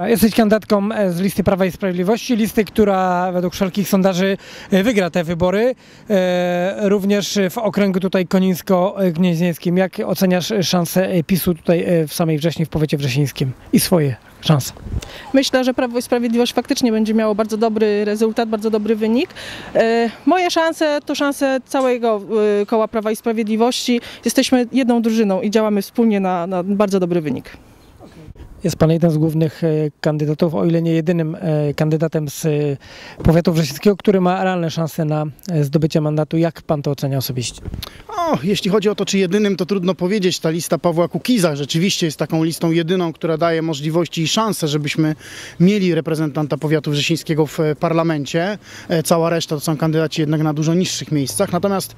Jesteś kandydatką z listy Prawa i Sprawiedliwości, listy, która według wszelkich sondaży wygra te wybory, również w okręgu tutaj konińsko-gnieźnieńskim. Jak oceniasz szanse PiS-u tutaj w samej Wrześni, w powiecie wrzesińskim i swoje szanse? Myślę, że Prawo i Sprawiedliwość faktycznie będzie miało bardzo dobry rezultat, bardzo dobry wynik. Moje szanse to szanse całego koła Prawa i Sprawiedliwości. Jesteśmy jedną drużyną i działamy wspólnie na bardzo dobry wynik. Jest pan jeden z głównych kandydatów, o ile nie jedynym kandydatem z powiatu wrzesińskiego, który ma realne szanse na zdobycie mandatu. Jak pan to ocenia osobiście? Jeśli chodzi o to, czy jedynym, to trudno powiedzieć. Ta lista Pawła Kukiza rzeczywiście jest taką listą jedyną, która daje możliwości i szanse, żebyśmy mieli reprezentanta powiatu wrzesińskiego w parlamencie. Cała reszta to są kandydaci jednak na dużo niższych miejscach. Natomiast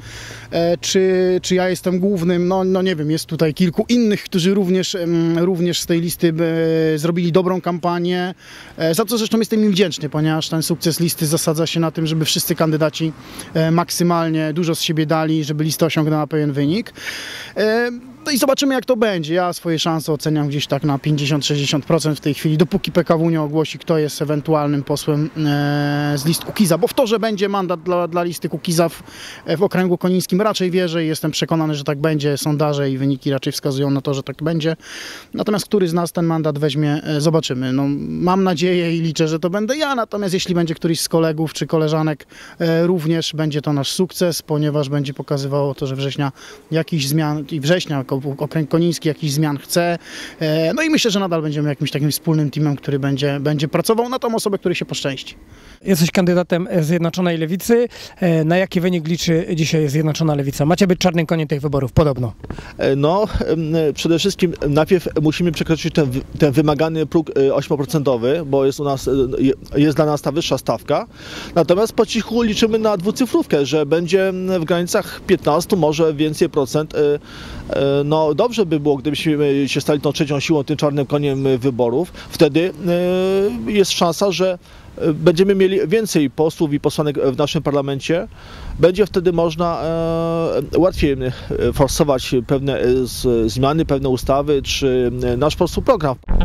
czy ja jestem głównym? No nie wiem, jest tutaj kilku innych, którzy również z tej listy zrobili dobrą kampanię, za co zresztą jestem im wdzięczny, ponieważ ten sukces listy zasadza się na tym, żeby wszyscy kandydaci maksymalnie dużo z siebie dali, żeby lista osiągnęła pewien wynik. No i zobaczymy, jak to będzie. Ja swoje szanse oceniam gdzieś tak na 50-60% w tej chwili, dopóki PKW nie ogłosi, kto jest ewentualnym posłem z list Kukiza, bo w to, że będzie mandat dla listy Kukiza w okręgu konińskim, raczej wierzę i jestem przekonany, że tak będzie. Sondaże i wyniki raczej wskazują na to, że tak będzie. Natomiast który z nas ten mandat weźmie, zobaczymy. No, mam nadzieję i liczę, że to będę ja, natomiast jeśli będzie któryś z kolegów czy koleżanek, również będzie to nasz sukces, ponieważ będzie pokazywało to, że września jakichś zmian i września okręg koniński jakichś zmian chce. No i myślę, że nadal będziemy jakimś takim wspólnym teamem, który będzie pracował na tą osobę, której się poszczęści. Jesteś kandydatem Zjednoczonej Lewicy. Na jaki wynik liczy dzisiaj Zjednoczona Lewica? Macie być czarnym koniem tych wyborów, podobno. No, przede wszystkim najpierw musimy przekroczyć ten wymagany próg 8%, bo jest dla nas ta wyższa stawka. Natomiast po cichu liczymy na dwucyfrówkę, że będzie w granicach 15, może więcej procent. No dobrze by było, gdybyśmy się stali tą trzecią siłą, tym czarnym koniem wyborów. Wtedy jest szansa, że będziemy mieli więcej posłów i posłanek w naszym parlamencie. Będzie wtedy można łatwiej forsować pewne zmiany, pewne ustawy, czy nasz po prostu program.